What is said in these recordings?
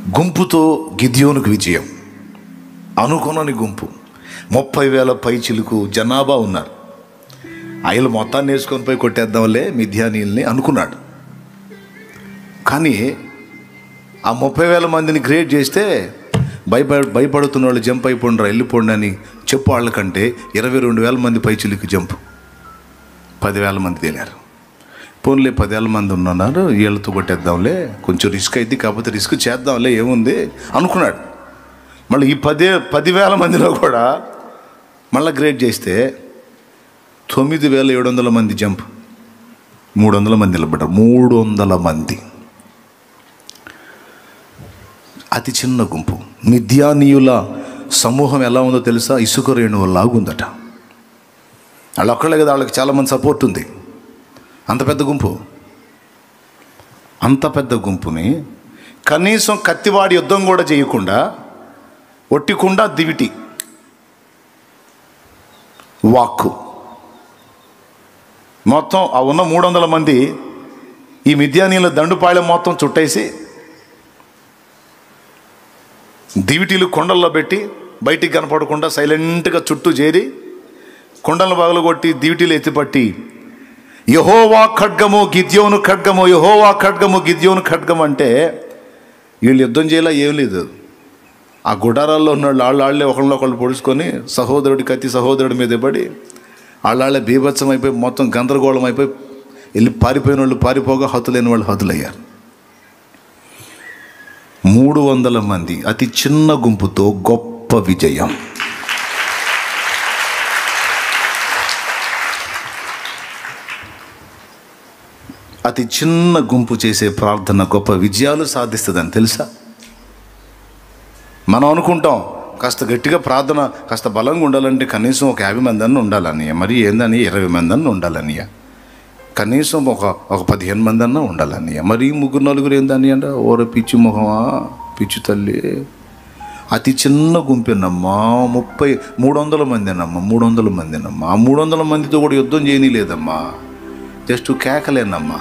గుంపుతో గిద్యోనుకు విజయం. అనుకోనని గుంపు, 30,000 పైచిలుకు జనాభా ఉన్నారు. ఆయన మొత్తాన్ని వేసుకొని పోయి కొట్టేద్దాంలే మిద్యానీయుల్ని అనుకున్నాడు. కానీ ఆ 30,000 మందిని క్రియేట్ చేస్తే భయపడుతున్న వాళ్ళు జంప్ అయిపోండ్రా వెళ్ళిపోండి అని చెప్పు వాళ్ళకంటే 22,000 మంది పైచిలుకు జంప్, 10,000 మంది తేలారు. పోన్లే 10,000 మంది ఉన్నారు, వీళ్ళతో కొట్టేద్దాంలే, కొంచెం రిస్క్ అయితే, కాకపోతే రిస్క్ చేద్దాంలే ఏముంది అనుకున్నాడు. మళ్ళీ ఈ 10,000 మందిలో కూడా మళ్ళీ గ్రేడ్ చేస్తే 9,700 మంది జంప్, 300 మంది నిలబడ్డారు. 300 మంది, అతి చిన్న గుంపు. మిద్యానీయుల సమూహం ఎలా ఉందో తెలుసా? ఇసుక రేణువులాగా ఉందట. వాళ్ళు ఒక్కళ్ళే కదా, వాళ్ళకి చాలామంది సపోర్ట్ ఉంది. అంత పెద్ద గుంపు, అంత పెద్ద గుంపుని కనీసం కత్తివాడి యుద్ధం కూడా చేయకుండా ఒట్టికుండా దివిటి వాక్కు మొత్తం ఆ ఉన్న 300 మంది ఈ మిద్యానీయుల దండుపాళెం మొత్తం చుట్టేసి దివిటీలు కొండల్లో పెట్టి బయటికి కనపడకుండా సైలెంట్గా చుట్టూ చేరి కొండలను పగలు కొట్టి దివిటీలు ఎత్తిపట్టి యెహోవా ఖడ్గము గిద్యోను ఖడ్గము, యెహోవా ఖడ్గము గిద్యోను ఖడ్గము అంటే వీళ్ళు యుద్ధం చేయాల ఏం లేదు. ఆ గుడారాల్లో ఉన్న వాళ్ళే ఒకళ్ళొకళ్ళు పొడుచుకొని సహోదరుడి కత్తి సహోదరుడి మీద పడి వాళ్ళే బీభత్సం అయిపోయి మొత్తం గందరగోళం అయిపోయి వెళ్ళి పారిపోయిన వాళ్ళు పారిపోగా, హతులైన వాళ్ళు హతులయ్యారు. 300 మంది అతి చిన్న గుంపుతో గొప్ప విజయం. అతి చిన్న గుంపు చేసే ప్రార్థన గొప్ప విజయాలు సాధిస్తుందని తెలుసా? మనం అనుకుంటాం కాస్త గట్టిగా ప్రార్థన కాస్త బలంగా ఉండాలంటే కనీసం ఒక 50 మంది అన్న ఉండాలని, మరి ఏందని 20 మంది అన్న ఉండాలని, కనీసం ఒక 15 మంది అన్న ఉండాలని, మరి 3-4 ఏందని అంట. ఓర పిచ్చి మొహమా, పిచ్చి తల్లి. అతి చిన్న గుంపేనమ్మా, 300 మందినమ్మా, 300 మందినమ్మా. ఆ 300 మందితో కూడా యుద్ధం చేయని లేదమ్మా, జస్ట్ కేకలేనమ్మా,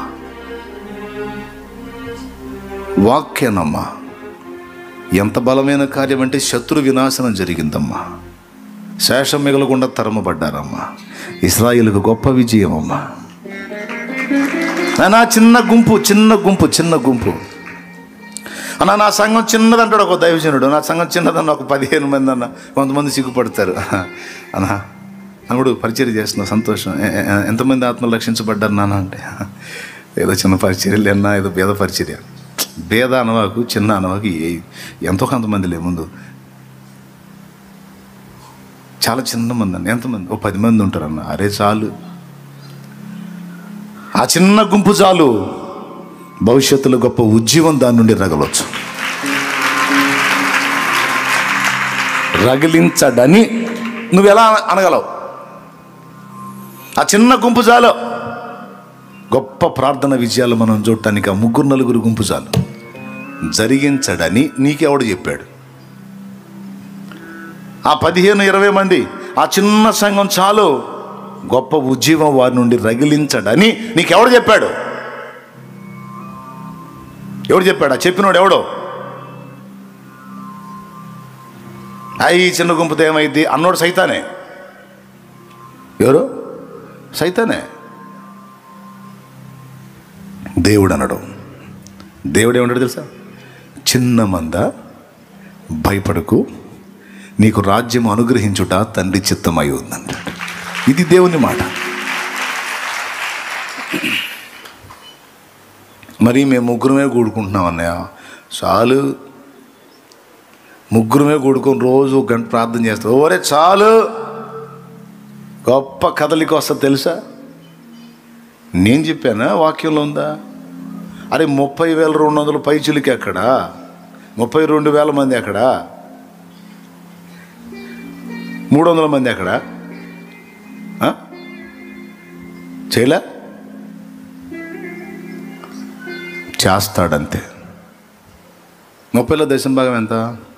వాక్యనమ్మా. ఎంత బలమైన కార్యం అంటే శత్రు వినాశనం జరిగిందమ్మా, శేషం మిగలకుండా తరమబడ్డారమ్మా. ఇశ్రాయేలుకు గొప్ప విజయం అమ్మా. నా చిన్న గుంపు, చిన్న గుంపు, చిన్న గుంపు అన్న. నా సంఘం చిన్నదంటాడు ఒక దైవజనుడు, నా సంఘం చిన్నదన్న ఒక 15 మంది అన్న. కొంతమంది సిగ్గుపడతారు. అన్నా అప్పుడు పరిచర్య చేస్తున్నావు, సంతోషం. ఎంతమంది ఆత్మలు రక్షించబడ్డారు నాన్న అంటే, ఏదో చిన్న పరిచర్యలు అన్నా, ఏదో భేద పరిచర్య. భేద అనవాకు, చిన్న అనవాకు ఎంతో కొంతమంది లే. ముందు చాలా చిన్న మంది అన్న. ఎంతమంది? ఓ 10 మంది ఉంటారన్న. అరే చాలు, ఆ చిన్న గుంపు చాలు. భవిష్యత్తులో గొప్ప ఉద్యమం దాని నుండి రగలవచ్చు. రగిలించడని నువ్వు ఎలా అనగలవు? ఆ చిన్న గుంపు చాలు. గొప్ప ప్రార్థన విజయాలు మనం చూడటానికి ఆ 3-4 గుంపు చాలు. జరిగించడని నీకెవడు చెప్పాడు? ఆ 15-20 మంది, ఆ చిన్న సంఘం చాలు. గొప్ప ఉద్యమం వారి నుండి రగిలించడని నీకెవడు చెప్పాడు? ఎవడు చెప్పాడు? ఆ చెప్పినోడు ఎవడో? ఈ చిన్న గుంపుతో ఏమైంది అన్నోడు సైతానే. ఎవరు? సైతానే. దేవుడు అనడు. దేవుడు ఏమన్నాడు తెలుసా? చిన్న మంద భయపడకు, నీకు రాజ్యం అనుగ్రహించుట తండ్రి చిత్తమై ఉందంటాడు. ఇది దేవుని మాట. మరి మేము 3 కూడుకుంటున్నాం అన్నయ్య, చాలు. 3 కూడుకొని రోజు 1 గంట ప్రార్థన చేస్తాం. ఓరే చాలు. గొప్ప కదలిక వస్తుంది తెలుసా? నేను చెప్పానా? వాక్యంలో ఉందా? అరే 30,200 పైచులకి ఎక్కడ? 32,000 మంది ఎక్కడ? 300 మంది ఎక్కడ? చేయలే? చేస్తాడంతే. 30లో దశం భాగం ఎంత?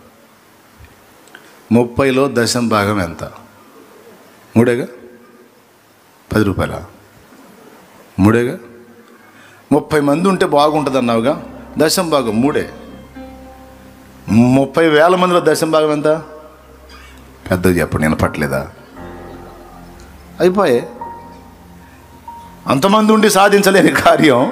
30లో దశం భాగం ఎంత? 3 10 రూపాయల 3 30 మంది ఉంటే బాగుంటుంది అన్నావుగా. దశం భాగం 3. 30,000 మందిలో దశమ భాగం ఎంత? పెద్దగా చెప్పండి, నేను పట్టలేదా? అయిపోయే. అంతమంది ఉండి సాధించలేని కార్యం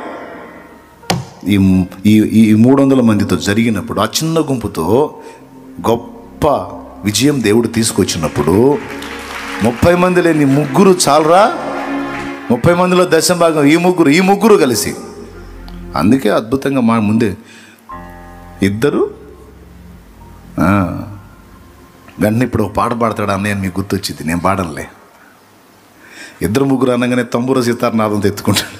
ఈ 300 మందితో జరిగినప్పుడు, ఆ చిన్న గుంపుతో గొప్ప విజయం దేవుడు తీసుకొచ్చినప్పుడు 30 మంది లేని ముగ్గురు చాలరా? 30 మందిలో దశమ భాగం ఈ ముగ్గురు కలిసి. అందుకే అద్భుతంగా మా ముందే ఇద్దరు వెంటనే ఇప్పుడు ఒక పాట పాడతాడు అన్నయ్య అని మీకు గుర్తొచ్చింది. నేను పాడలే. 2-3 అనగానే తంబూర సితారనాదంతో ఎత్తుకుంటాడు.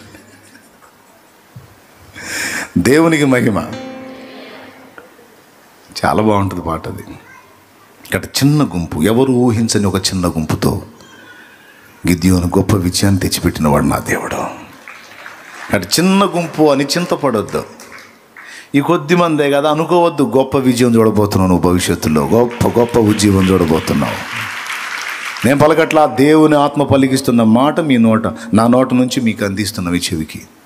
దేవునికి మహిమ. చాలా బాగుంటుంది పాట అది. ఇక్కడ చిన్న గుంపు, ఎవరు ఊహించని ఒక చిన్న గుంపుతో గిద్యోను గొప్ప విజయాన్ని తెచ్చిపెట్టినవాడు నా దేవుడు. అటు చిన్న గుంపు అని చింతపడొద్దు. ఈ కొద్ది మందే కదా అనుకోవద్దు. గొప్ప విజయం చూడబోతున్నావు నువ్వు భవిష్యత్తులో. గొప్ప ఉద్యోగం చూడబోతున్నావు. నేను పలకట్లా, దేవుని ఆత్మ పలికిస్తున్న మాట నా నోట నుంచి మీకు అందిస్తున్న చెవికి.